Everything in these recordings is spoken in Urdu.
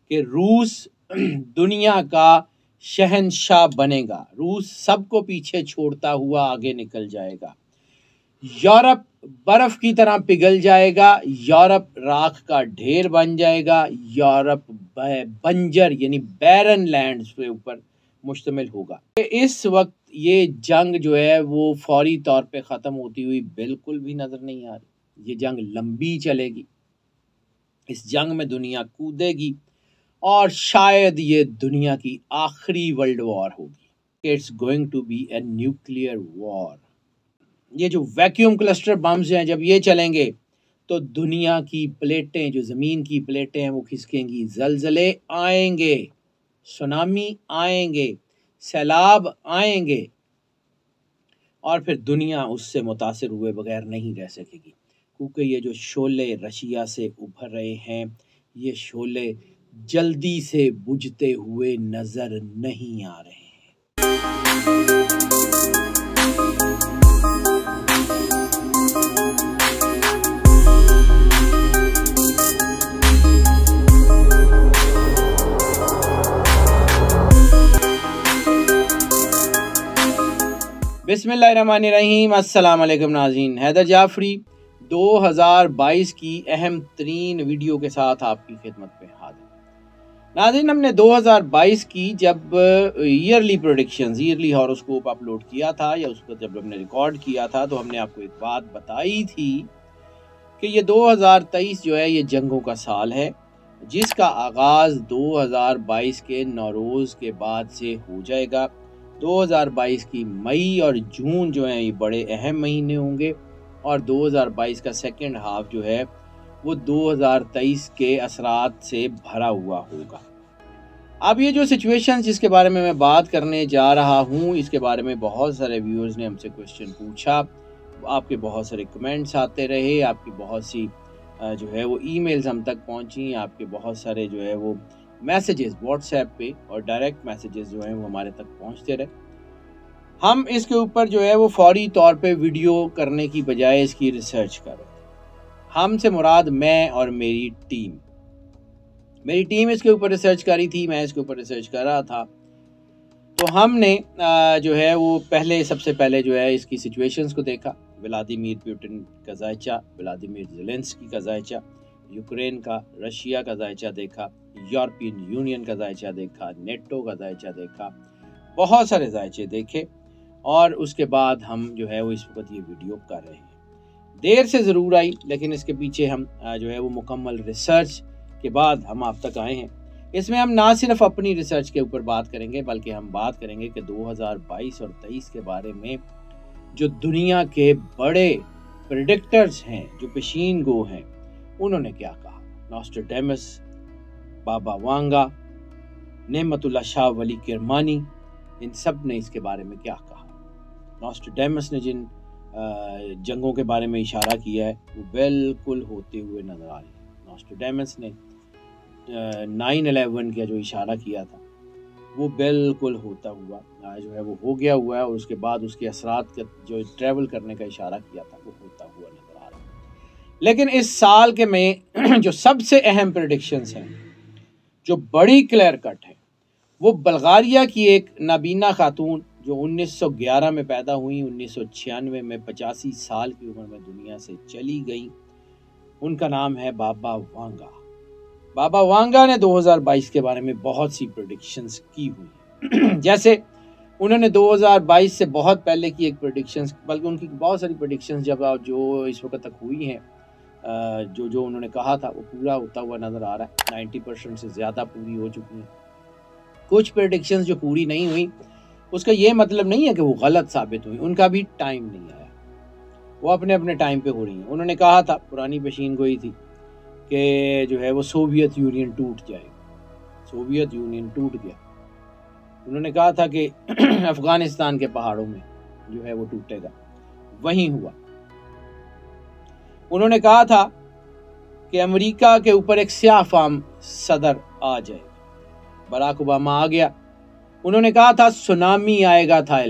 کہ روس دنیا کا شہنشاہ بنے گا، روس سب کو پیچھے چھوڑتا ہوا آگے نکل جائے گا، یورپ برف کی طرح پگھل جائے گا، یورپ راکھ کا ڈھیر بن جائے گا، یورپ بنجر یعنی بیرن لینڈز کے اوپر مشتمل ہوگا۔ اس وقت یہ جنگ جو ہے وہ فوری طور پہ ختم ہوتی ہوئی بالکل بھی نظر نہیں آ رہی، یہ جنگ لمبی چلے گی، اس جنگ میں دنیا کودے گی اور شاید یہ دنیا کی آخری ورلڈ وار ہوگی۔ It's going to be a nuclear war. یہ جو ویکیوم کلسٹر بمز ہیں جب یہ چلیں گے تو دنیا کی پلیٹیں، جو زمین کی پلیٹیں ہیں وہ کھسکیں گی، زلزلے آئیں گے، سونامی آئیں گے، سیلاب آئیں گے، اور پھر دنیا اس سے متاثر ہوئے بغیر نہیں رہ سکے گی، کیونکہ یہ جو شعلے رشیا سے ابھر رہے ہیں یہ شعلے جلدی سے بجھتے ہوئے نظر نہیں آ رہے ہیں۔ بسم اللہ الرحمن الرحیم، السلام علیکم ناظرین، حیدر جعفری 2022 کی اہم ترین ویڈیو کے ساتھ آپ کی خدمت پہ حاضر۔ ناظرین، ہم نے 2022 کی جب early predictions, early horoscope upload کیا تھا یا اس کو جب ہم نے ریکارڈ کیا تھا تو ہم نے آپ کو ایک بات بتائی تھی کہ یہ 2023 جو ہے یہ جنگوں کا سال ہے، جس کا آغاز 2022 کے نوروز کے بعد سے ہو جائے گا۔ 2022 کی مئی اور جون جو ہیں یہ بڑے اہم مہینے ہوں گے، اور 2022 کا سیکنڈ ہاف جو ہے وہ 2023 کے اثرات سے بھرا ہوا ہوگا۔ اب یہ جو سچویشن جس کے بارے میں میں بات کرنے جا رہا ہوں، اس کے بارے میں بہت سارے ویورز نے ہم سے کوشچن پوچھا، آپ کے بہت سارے کمنٹس آتے رہے، آپ کی بہت سی جو ہے وہ ای میلز ہم تک پہنچیں، آپ کے بہت سارے جو ہے وہ میسیجز واٹس ایپ پہ اور ڈائریکٹ میسیجز جو ہیں وہ ہمارے تک پہنچتے رہے۔ ہم اس کے اوپر جو ہے وہ فوری طور پہ ویڈیو کرنے کی بجائے اس کی ریسرچ کر رہے تھے۔ ہم سے مراد میں اور میری ٹیم اس کے اوپر ریسرچ کری تھی، میں اس کے اوپر ریسرچ کر رہا تھا، تو ہم نے جو ہے وہ سب سے پہلے جو ہے اس کی سچویشنز کو دیکھا، ولادیمیر پوٹن کا ذائچہ، ولادیمیر زیلنسکی کا ذائچہ، یوکرین کا، رشیا کا ذائچہ دیکھا، یورپین یونین کا ذائچہ دیکھا، نیٹو کا ذائچہ دیکھا، بہت سارے ذائچے دیکھے، اور اس کے بعد ہم جو ہے وہ اس وقت یہ ویڈیو کر رہے ہیں۔ دیر سے ضرور آئی، لیکن اس کے پیچھے ہم جو ہے وہ مکمل ریسرچ کے بعد ہم آپ تک آئے ہیں۔ اس میں ہم نہ صرف اپنی ریسرچ کے اوپر بات کریں گے، بلکہ ہم بات کریں گے کہ 2022 اور 23 کے بارے میں جو دنیا کے بڑے پریڈکٹرز ہیں، جو پیشین گو ہیں، انہوں نے کیا کہا۔ نوسٹراڈیمس، بابا وانگا، نعمت اللہ شاہ ولی کرمانی، ان سب نے اس کے بارے میں کیا کہا۔ نوسٹراڈیمس نے جن جنگوں کے بارے میں اشارہ کیا ہے وہ بالکل ہوتے ہوئے نظر آ رہے ہیں۔ نوسٹراڈیمس نے 9/11 کا جو اشارہ کیا تھا وہ بالکل ہوتا ہوا جو ہے وہ ہو گیا ہوا ہے، اور اس کے بعد اس کے اثرات کا جو ٹریول کرنے کا اشارہ کیا تھا وہ ہوتا ہوا نظر آ رہا ہے۔ لیکن اس سال کے میں جو سب سے اہم پریڈکشنز ہیں، جو بڑی کلیئر کٹ ہے، وہ بلغاریہ کی ایک نابینا خاتون جو 1911 میں پیدا ہوئی، 1996 میں 85 سال کی عمر میں دنیا سے چلی گئی، ان کا نام ہے بابا وانگا۔ بابا وانگا نے 2022 کے بارے میں بہت سی پریڈکشنز کی ہوئی، جیسے انہوں نے 2022 سے بہت پہلے کی ایک پریڈکشنز، بلکہ ان کی بہت ساری پریڈکشنز جو اس وقت تک ہوئی ہیں، جو انہوں نے کہا تھا وہ پورا ہوتا ہوا نظر آ رہا ہے۔ 90% سے زیادہ پوری ہو چکی ہیں۔ کچھ پریڈکشنز جو پوری نہیں ہوئی، اس کا یہ مطلب نہیں ہے کہ وہ غلط ثابت ہوئی، ان کا بھی ٹائم نہیں آیا، وہ اپنے اپنے ٹائم پہ ہو رہی ہیں۔ انہوں نے کہا تھا، پرانی پیشین گوئی تھی کہ جو ہے وہ سوویت یونین ٹوٹ جائے گا، سوویت یونین ٹوٹ گیا۔ انہوں نے کہا تھا کہ افغانستان کے پہاڑوں میں جو ہے وہ ٹوٹے گا، وہیں ہوا۔ انہوں نے کہا تھا کہ امریکہ کے اوپر ایک سیاہ فام صدر آ جائے گا، باراک اوباما آ گیا۔ انہوں نے کہا تھا سونامی آئے گا تھائی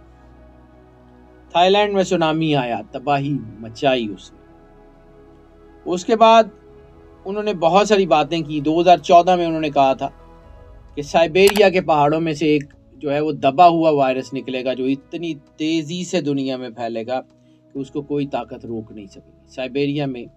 لینڈ میں سونامی آیا، تباہی مچائی اس نے۔ اس کے بعد انہوں نے بہت ساری باتیں کی. 2014 میں انہوں نے کہا تھا کہ سائبیریا کے پہاڑوں میں سے ایک جو ہے وہ دبا ہوا وائرس نکلے گا جو اتنی تیزی سے دنیا میں پھیلے گا کہ اس کو کوئی طاقت روک نہیں سکے گی. سائبیریا میں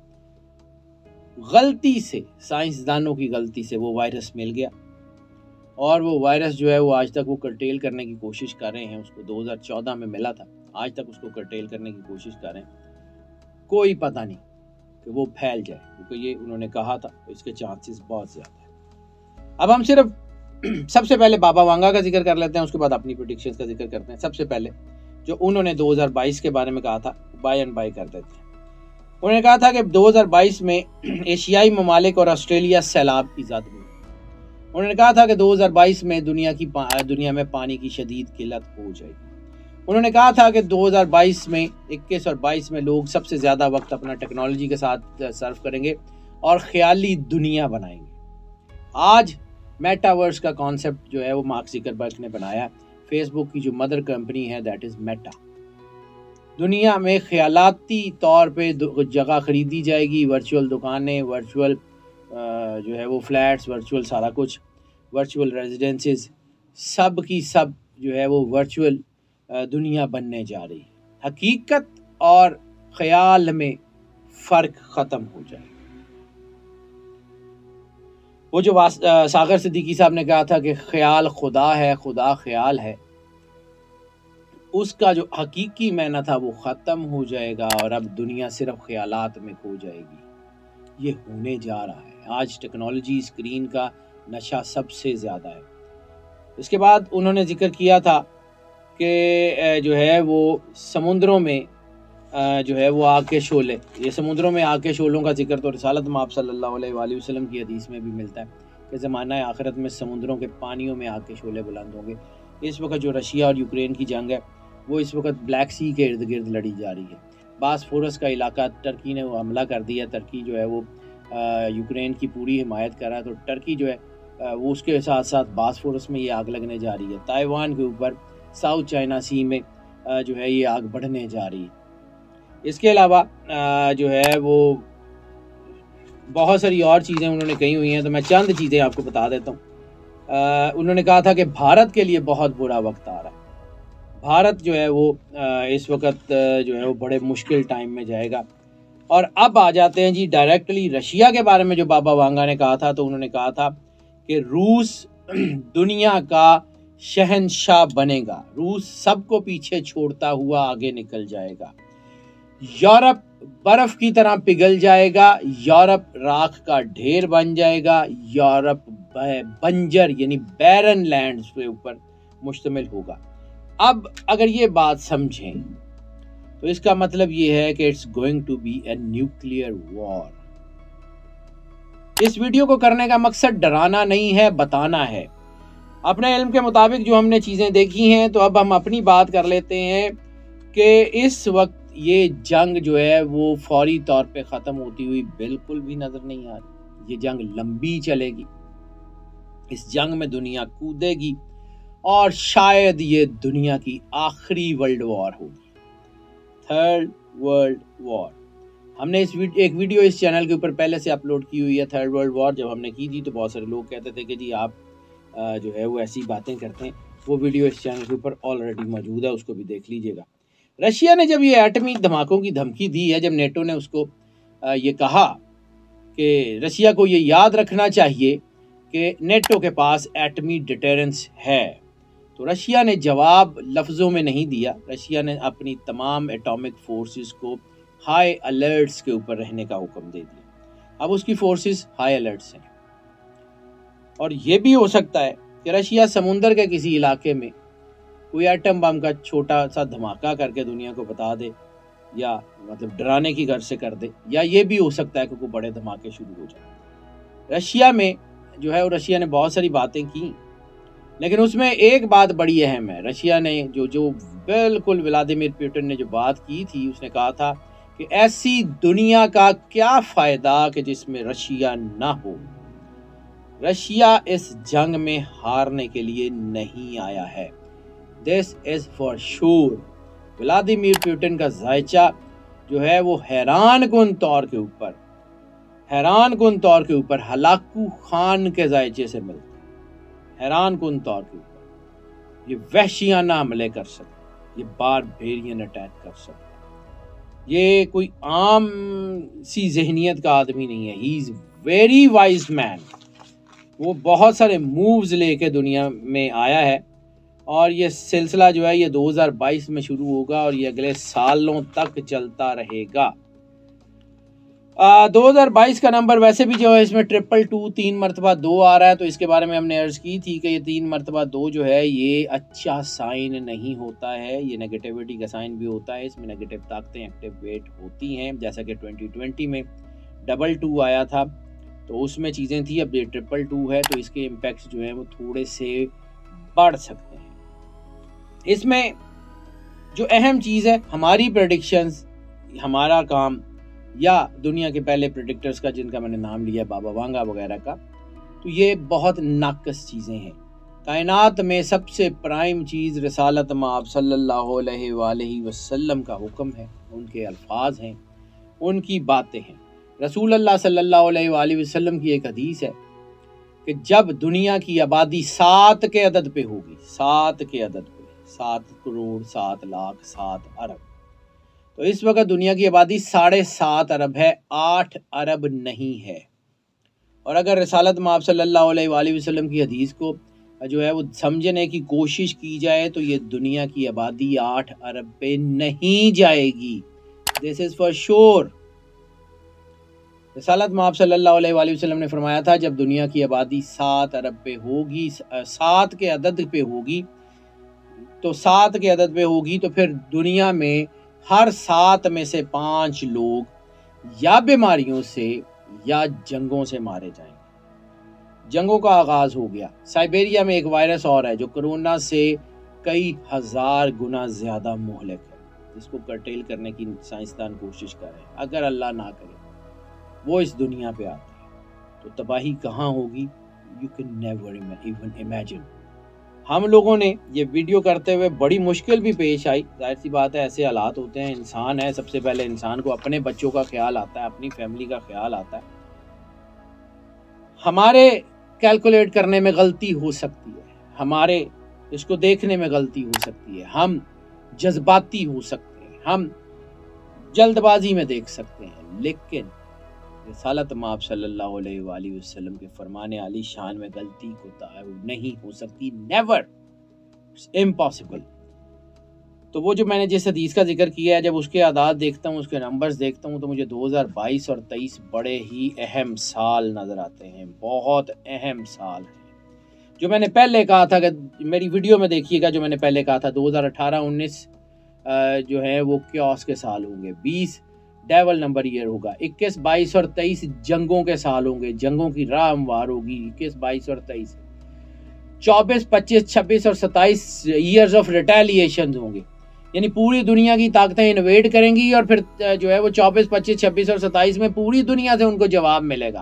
غلطی سے، سائنسدانوں کی غلطی سے وہ وائرس مل گیا اور وہ وائرس جو ہے وہ آج تک وہ کرٹیل کرنے کی کوشش کر رہے ہیں. اس کو 2014 میں ملا تھا، آج تک اس کو کرٹیل کرنے کی کوشش کر رہے ہیں. کوئی پتہ نہیں کہ وہ پھیل جائے، کیونکہ یہ انہوں نے کہا تھا، اس کے چانسز بہت زیادہ ہیں. اب ہم صرف سب سے پہلے بابا وانگا کا ذکر کر لیتے ہیں، اس کے بعد اپنی پریڈکشنز کا ذکر کرتے ہیں. سب سے پہلے جو انہوں نے 2022 کے بارے میں کہا تھا، بائی اینڈ بائی کر دیتے ہیں. انہوں نے کہا تھا کہ 2022 میں ایشیائی ممالک اور آسٹریلیا سیلاب کی زد ہوئی. انہوں نے کہا تھا کہ 2022 میں دنیا میں پانی کی شدید قلت ہو جائے گی. انہوں نے کہا تھا کہ 2022 میں 21 اور 22 میں لوگ سب سے زیادہ وقت اپنا ٹیکنالوجی کے ساتھ صرف کریں گے اور خیالی دنیا بنائیں گے. آج میٹاورس کا کانسیپٹ جو ہے وہ مارک زکربرگ نے بنایا. فیس بک کی جو مدر کمپنی ہے دیٹ از میٹا. دنیا میں خیالاتی طور پہ جگہ خریدی جائے گی، ورچوئل دکانیں، ورچوئل جو ہے وہ فلیٹس، ورچوئل سارا کچھ، ورچوئل ریزیڈنسز، سب کی سب جو ہے وہ ورچوئل دنیا بننے جا رہی ہے. حقیقت اور خیال میں فرق ختم ہو جائے. وہ جو ساغر صدیقی صاحب نے کہا تھا کہ خیال خدا ہے، خدا خیال ہے، اس کا جو حقیقی معنی تھا وہ ختم ہو جائے گا اور اب دنیا صرف خیالات میں کھو جائے گی. یہ ہونے جا رہا ہے. آج ٹیکنالوجی اسکرین کا نشہ سب سے زیادہ ہے. اس کے بعد انہوں نے ذکر کیا تھا کہ جو ہے وہ سمندروں میں جو ہے وہ آگ کے شعلے، یہ سمندروں میں آگ کے شعلوں کا ذکر تو رسالت مآب صلی اللہ علیہ وآلہ وسلم کی حدیث میں بھی ملتا ہے کہ زمانہ آخرت میں سمندروں کے پانیوں میں آگ کے شعلے بلند ہوں گے. اس وقت جو رشیا اور یوکرین کی جنگ ہے وہ اس وقت بلیک سی کے ارد گرد لڑی جا رہی ہے. باسفورس کا علاقہ ٹرکی نے وہ حملہ کر دیا. ٹرکی جو ہے وہ یوکرین کی پوری حمایت کر رہا ہے، تو ٹرکی جو ہے وہ اس کے ساتھ ساتھ باسفورس میں یہ آگ لگنے جا رہی ہے. تائیوان کے اوپر ساؤتھ چائنا سی میں جو ہے یہ آگ بڑھنے جا رہی ہے. اس کے علاوہ جو ہے وہ بہت ساری اور چیزیں انہوں نے کہی ہوئی ہیں، تو میں چند چیزیں آپ کو بتا دیتا ہوں. انہوں نے کہا تھا کہ بھارت کے لیے بہت برا وقت آ رہا ہے. بھارت جو ہے وہ اس وقت جو ہے وہ بڑے مشکل ٹائم میں جائے گا. اور اب آ جاتے ہیں جی ڈائریکٹلی رشیا کے بارے میں جو بابا وانگا نے کہا تھا. تو انہوں نے کہا تھا کہ روس دنیا کا شہنشاہ بنے گا، روس سب کو پیچھے چھوڑتا ہوا آگے نکل جائے گا، یورپ برف کی طرح پگھل جائے گا، یورپ راکھ کا ڈھیر بن جائے گا، یورپ بنجر یعنی بیرن لینڈز کے اوپر مشتمل ہوگا. اب اگر یہ بات سمجھیں تو اس کا مطلب یہ ہے کہ it's going to be a nuclear war. اس ویڈیو کو کرنے کا مقصد ڈرانا نہیں ہے، بتانا ہے. اپنے علم کے مطابق جو ہم نے چیزیں دیکھی ہیں، تو اب ہم اپنی بات کر لیتے ہیں کہ اس وقت یہ جنگ جو ہے وہ فوری طور پہ ختم ہوتی ہوئی بالکل بھی نظر نہیں آ رہی. یہ جنگ لمبی چلے گی، اس جنگ میں دنیا کودے گی اور شاید یہ دنیا کی آخری ورلڈ وار ہوگی، تھرڈ ورلڈ وار. ہم نے ایک ویڈیو اس چینل کے اوپر پہلے سے اپلوڈ کی ہوئی ہے تھرڈ ورلڈ وار. جب ہم نے کی تھی تو بہت سارے لوگ کہتے تھے کہ جی آپ جو ہے وہ ایسی باتیں کرتے ہیں. وہ ویڈیو اس چینل کے اوپر آلریڈی موجود ہے، اس کو بھی دیکھ لیجئے گا. رشیا نے جب یہ ایٹمی دھماکوں کی دھمکی دی ہے، جب نیٹو نے اس کو یہ کہا کہ رشیا کو یہ یاد رکھنا چاہیے کہ نیٹو کے پاس ایٹمی ڈیٹرنس ہے، تو رشیا نے جواب لفظوں میں نہیں دیا. رشیا نے اپنی تمام ایٹامک فورسز کو ہائی الرٹس کے اوپر رہنے کا حکم دے دیا. اب اس کی فورسز ہائی الرٹس ہیں، اور یہ بھی ہو سکتا ہے کہ رشیا سمندر کے کسی علاقے میں کوئی ایٹم بم کا چھوٹا سا دھماکہ کر کے دنیا کو بتا دے، یا مطلب ڈرانے کی غرض سے کر دے، یا یہ بھی ہو سکتا ہے کہ کوئی بڑے دھماکے شروع ہو جائیں. رشیا میں جو ہے وہ رشیا نے بہت ساری باتیں کی، لیکن اس میں ایک بات بڑی اہم ہے. رشیا نے جو بالکل ولادیمیر پوٹن نے جو بات کی تھی، اس نے کہا تھا کہ ایسی دنیا کا کیا فائدہ کہ جس میں رشیا نہ ہو. رشیا اس جنگ میں ہارنے کے لیے نہیں آیا ہے. This is for sure. Vladimir Putin کا ذائچہ جو ہے وہ حیران کن طور کے اوپر हैरान कुन तौर के ऊपर हलाकू खान के जायचे से मिलता है। हैरान कुन तौर के ऊपर ये वहशियाना हमले कर सकते, ये बारबेरियन अटैक कर सकते, ये कोई आम सी जहनियत का आदमी नहीं है। He is very wise man. वो बहुत सारे मूव्स लेके दुनिया में आया है और ये सिलसिला जो है ये 2022 में शुरू होगा और ये अगले सालों तक चलता रहेगा। 2022 का नंबर वैसे भी जो है इसमें 222 3 मरतबा 2 आ रहा है, तो इसके बारे में हमने अर्ज की थी कि ये 3 मरतबा 2 जो है ये अच्छा साइन नहीं होता है, ये नेगेटिविटी का साइन भी होता है। इसमें नेगेटिव ताकतें एक्टिवेट होती हैं, जैसा कि 2020 में 222 आया था तो उसमें चीज़ें थी। अब ये 222 है तो इसके इम्पैक्ट्स जो हैं वो थोड़े से बढ़ सकते हैं। इसमें जो अहम चीज़ है हमारी प्रेडिक्शंस, हमारा काम या दुनिया के पहले प्रेडिक्टर्स का जिनका मैंने नाम लिया बाबा वांगा वगैरह का, तो ये बहुत नाकस चीज़ें हैं। कायनात में सबसे प्राइम चीज़ रसालत माब सल्लल्लाहु अलैहि वसल्लम का हुक्म है, उनके अल्फाज हैं, उनकी बातें हैं। रसूल अल्लाह सल्लल्लाहु अलैहि वसल्लम की एक हदीस है कि जब दुनिया की आबादी 7 के अदद पे होगी, 7 के अदद पे, 7 करोड़ 7 लाख 7 अरब, तो इस वक्त दुनिया की आबादी 7.5 अरब है, 8 अरब नहीं है। और अगर रसालत माब सल्लल्लाहु अलैहि वसल्लम की हदीस को जो है वो समझने की कोशिश की जाए तो ये दुनिया की आबादी 8 अरब पे नहीं जाएगी। This is for sure. रसालत माब सल्लल्लाहु अलैहि वसल्लम ने फरमाया था जब दुनिया की आबादी 7 अरब पे होगी, 7 के अदद पे होगी, तो 7 के अदद पे होगी तो फिर दुनिया में हर 7 में से 5 लोग या बीमारियों से या जंगों से मारे जाएंगे। जंगों का आगाज हो गया। साइबेरिया में एक वायरस और है जो कोरोना से कई हजार गुना ज़्यादा मुहलिक है, जिसको कर्टेल करने की साइंसदान कोशिश कर रहे हैं। अगर अल्लाह ना करे वो इस दुनिया पे आते हैं तो तबाही कहाँ होगी, you can never even imagine. हम लोगों ने ये वीडियो करते हुए बड़ी मुश्किल भी पेश आई, जाहिर सी बात है, ऐसे हालात होते हैं। इंसान है, सबसे पहले इंसान को अपने बच्चों का ख्याल आता है, अपनी फैमिली का ख्याल आता है। हमारे कैलकुलेट करने में गलती हो सकती है, हमारे इसको देखने में गलती हो सकती है, हम जज्बाती हो सकते हैं, हम जल्दबाजी में देख सकते हैं, लेकिन रसालत माब सल्लल्लाहु अलैहि वसल्लम के फरमाने आली शान में गलती कोताही नहीं हो सकती, नेवर, इम्पॉसिबल। तो वो जो मैंने जिस हदीस का जिक्र किया है, जब उसके आदाद देखता हूँ, उसके नंबर्स देखता हूँ, तो मुझे 2022 और 23 बड़े ही अहम साल नज़र आते हैं, बहुत अहम साल हैं। जो मैंने पहले कहा था, कि मेरी वीडियो में देखिएगा, जो मैंने पहले कहा था 2018-19 जो है वो क्योस के साल होंगे, 20 डेवल नंबर ईयर होगा, 21, 22 और 23 जंगों के साल होंगे, जंगों की राह हमवार होगी 21, 22 और 23। 24, 25, 26 और 27 ईयर्स ऑफ रिटेलिएशन होंगे, यानी पूरी दुनिया की ताकतें इन्वेड करेंगी और फिर जो है वो 24, 25, 26 और 27 में पूरी दुनिया से उनको जवाब मिलेगा।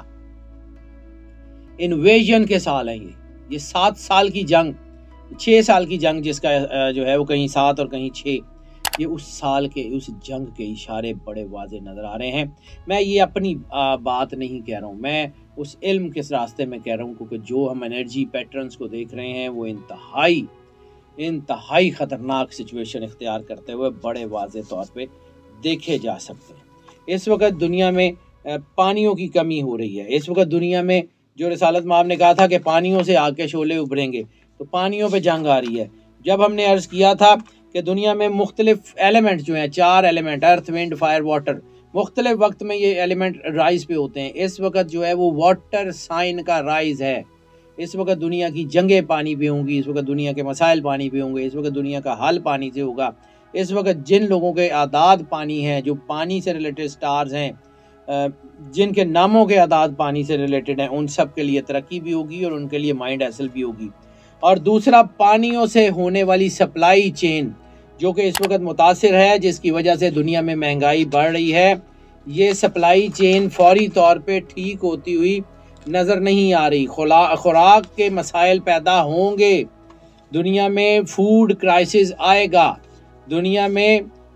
इन्वेजन के साल हैं ये 7 साल की जंग, 6 साल की जंग जिसका जो है वो कहीं 7 और कहीं 6, ये उस साल के, उस जंग के इशारे बड़े वाज़े नज़र आ रहे हैं। मैं ये अपनी बात नहीं कह रहा हूँ, मैं उस इल्म के रास्ते में कह रहा हूँ, क्योंकि जो हम एनर्जी पैटर्न्स को देख रहे हैं वो इंतहाई ख़तरनाक सिचुएशन इख्तियार करते हुए बड़े वाज़े तौर पे देखे जा सकते हैं। इस वक्त दुनिया में पानियों की कमी हो रही है। इस वक्त दुनिया में जो रसालत माब ने कहा था कि पानियों से आग के शोले उभरेंगे, तो पानियों पे जंग आ रही है। जब हमने अर्ज़ किया था कि दुनिया में मुख्तलिफ एलिमेंट जो हैं, 4 element, earth, wind, fire, water, मुख्तलिफ वक्त में ये एलिमेंट राइज पे होते हैं। इस वक्त जो है वो वाटर साइन का राइज है। इस वक्त दुनिया की जंगें पानी पे होंगी, इस वक्त दुनिया के मसाइल पानी पे होंगे, इस वक्त दुनिया का हल पानी से होगा। इस वक्त जिन लोगों के आदाद पानी हैं, जो पानी से रिलेटेड स्टार्स हैं, जिनके नामों के आदाद पानी से रिलेटेड हैं, उन सब के लिए तरक्की भी होगी और उनके लिए माइंड हासिल भी होगी। और दूसरा, पानियों से होने वाली सप्लाई चेन जो कि इस वक्त मुतासिर है, जिसकी वजह से दुनिया में महंगाई बढ़ रही है, ये सप्लाई चेन फौरी तौर पे ठीक होती हुई नज़र नहीं आ रही। खुराक के मसाइल पैदा होंगे, दुनिया में फूड क्राइसिस आएगा, दुनिया में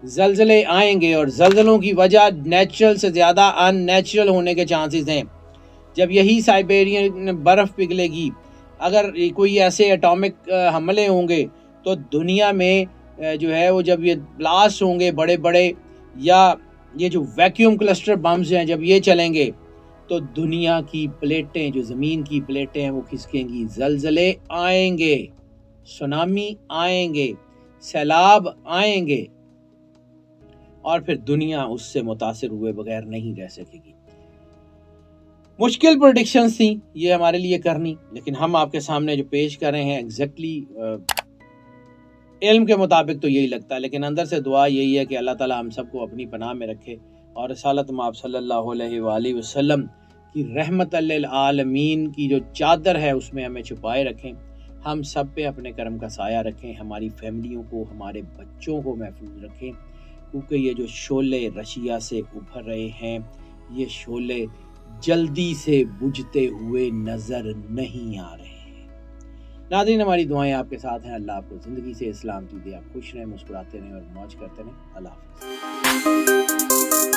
زلزلے آئیں گے اور زلزلوں کی وجہ نیچرل سے زیادہ ان نیچرل ہونے کے چانسز ہیں۔ جب یہی سائبیرین برف پگھلے گی، اگر کوئی ایسے ایٹامک حملے ہوں گے تو دنیا میں جو ہے وہ جب یہ بلاسٹ ہوں گے بڑے بڑے، یا یہ جو ویکیوم کلسٹر بمز ہیں جب یہ چلیں گے تو دنیا کی پلیٹیں، جو زمین کی پلیٹیں ہیں وہ کھسکیں گی، زلزلے آئیں گے، سونامی آئیں گے، سیلاب آئیں گے، اور پھر دنیا اس سے متاثر ہوئے بغیر نہیں رہ سکے گی۔ مشکل پریڈکشنز تھیں یہ ہمارے لیے کرنی، لیکن ہم آپ کے سامنے جو پیش کر رہے ہیں ایگزیکٹلی علم کے مطابق تو یہی لگتا ہے، لیکن اندر سے دعا یہی ہے کہ اللہ تعالی ہم سب کو اپنی پناہ میں رکھے اور رسالت مآب صلی اللہ علیہ وآلہ وسلم کی رحمت للعالمین کی جو چادر ہے اس میں ہمیں چھپائے رکھیں، ہم سب پہ اپنے کرم کا سایہ رکھیں، ہماری فیملیوں کو، ہمارے بچوں کو محفوظ رکھیں، کیونکہ یہ جو شعلے رشیا سے ابھر رہے ہیں یہ شعلے جلدی سے بجھتے ہوئے نظر نہیں آ رہے ہیں۔ ناظرین، ہماری دعائیں آپ کے ساتھ ہیں، اللہ آپ کو زندگی سے اسلام کی دے، آپ خوش رہیں، مسکراتے رہیں اور موج کرتے رہیں۔ اللہ حافظ۔